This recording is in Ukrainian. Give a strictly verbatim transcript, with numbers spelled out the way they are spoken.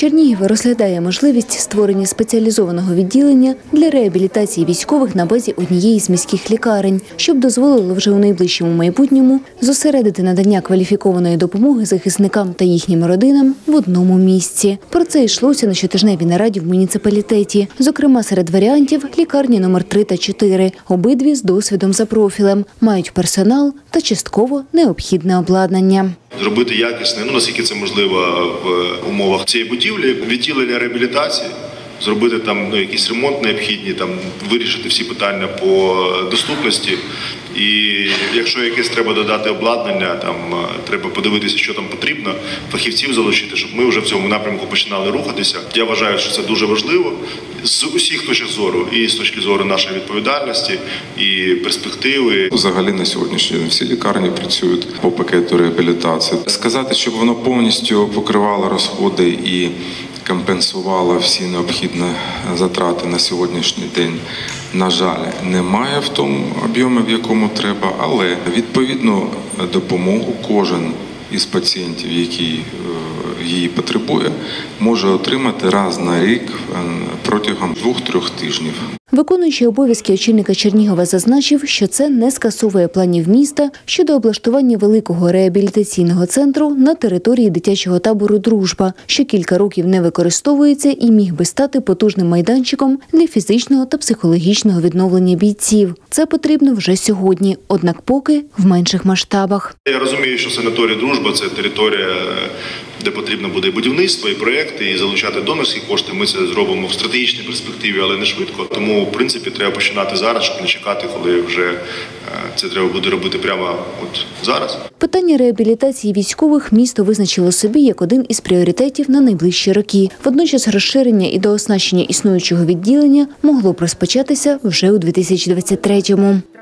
Чернігів розглядає можливість створення спеціалізованого відділення для реабілітації військових на базі однієї з міських лікарень, щоб дозволило вже у найближчому майбутньому зосередити надання кваліфікованої допомоги захисникам та їхнім родинам в одному місці. Про це йшлося на щотижневій нараді в муніципалітеті. Зокрема, серед варіантів – лікарні номер три та чотири, обидві з досвідом за профілем, мають персонал та частково необхідне обладнання. Зробити якісне, ну наскільки це можливо в умовах цієї будівлі, відділення реабілітації, зробити там ну, якийсь ремонт необхідний, там вирішити всі питання по доступності. І якщо якесь треба додати обладнання, там треба подивитися, що там потрібно, фахівців залучити, щоб ми вже в цьому напрямку починали рухатися. Я вважаю, що це дуже важливо з усіх точок зору, і з точки зору нашої відповідальності, і перспективи. Взагалі на сьогоднішній день всі лікарні працюють по пакету реабілітації. Сказати, щоб воно повністю покривало розходи і компенсувала всі необхідні затрати на сьогоднішній день, на жаль, немає в тому об'ємі, в якому треба, але відповідну допомогу кожен із пацієнтів, який її потребує, може отримати раз на рік протягом двох-трьох тижнів. Виконуючий обов'язки очільника Чернігова зазначив, що це не скасовує планів міста щодо облаштування великого реабілітаційного центру на території дитячого табору «Дружба», що кілька років не використовується і міг би стати потужним майданчиком для фізичного та психологічного відновлення бійців. Це потрібно вже сьогодні, однак поки в менших масштабах. Я розумію, що санаторій «Дружба» – це територія, де потрібно буде будівництво, і проєкти, і залучати донорські кошти. Ми це зробимо в стратегічній перспективі, але не швидко. Тому, в принципі, треба починати зараз, щоб не чекати, коли вже це треба буде робити прямо от зараз. Питання реабілітації військових місто визначило собі як один із пріоритетів на найближчі роки. Водночас розширення і дооснащення існуючого відділення могло б розпочатися вже у дві тисячі двадцять третьому.